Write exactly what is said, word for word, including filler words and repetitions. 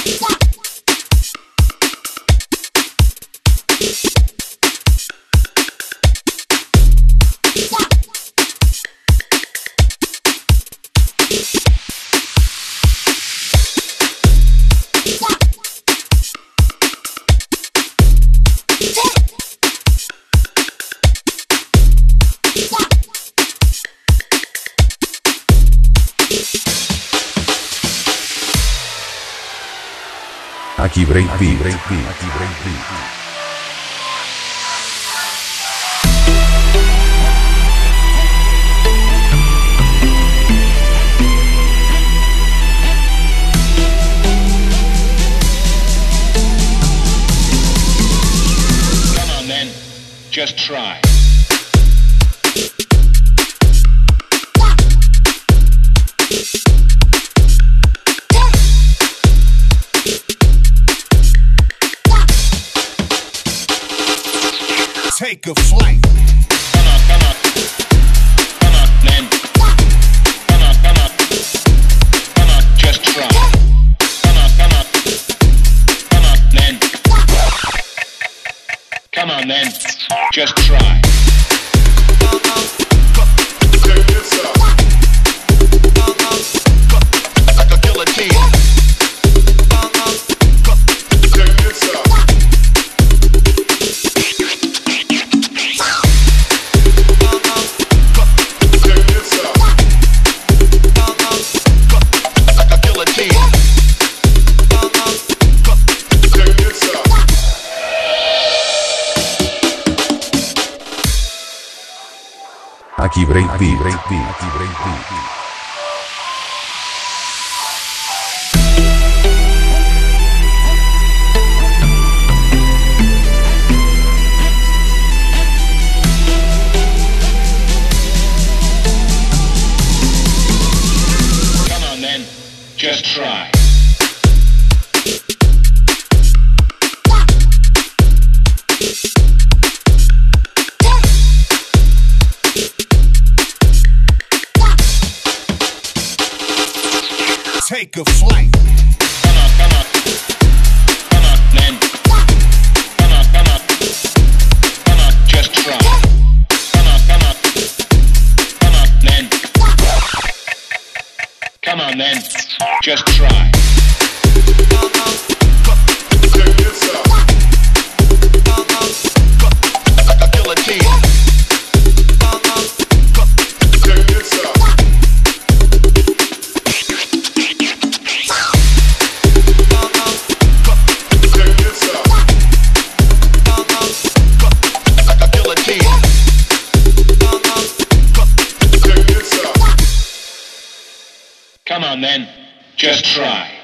Aqui Break Beat, Break Beat, aqui Break Beat. Come on then, just try. Take a flight. Come on, come on. Come on, then. Come on, come on. Come on, just try. Come on, come on. Come on, then. Come on, then. Just try. Check this out. Like a guillotine. Check this out. Aqui Break Beat, Break Beat, aqui Break Beat. Come on then, just try. Take a flight. Come on, come on. Come on, then. Come on, come on. Come on, just try. Come on, come on. Come on, then. Come on, then. Just try. Check this out. Like a guillotine. Check this out. Come on then, just try.